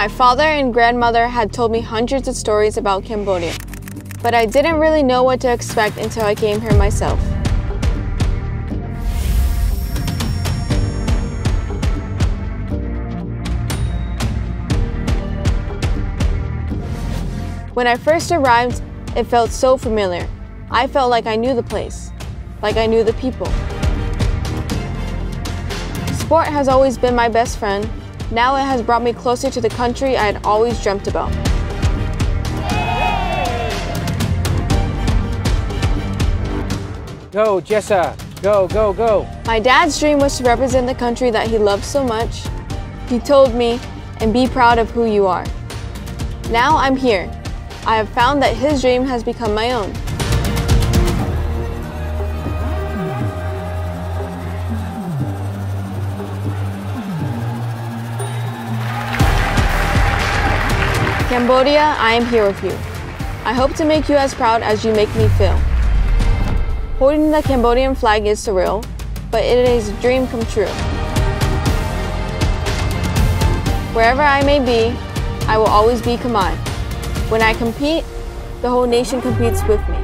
My father and grandmother had told me hundreds of stories about Cambodia, but I didn't really know what to expect until I came here myself. When I first arrived, it felt so familiar. I felt like I knew the place, like I knew the people. Sport has always been my best friend. Now it has brought me closer to the country I had always dreamt about. Go, Jessa! Go, go, go! My dad's dream was to represent the country that he loved so much. He told me, and be proud of who you are. Now I'm here. I have found that his dream has become my own. Cambodia, I am here with you. I hope to make you as proud as you make me feel. Holding the Cambodian flag is surreal, but it is a dream come true. Wherever I may be, I will always be Khmer. When I compete, the whole nation competes with me.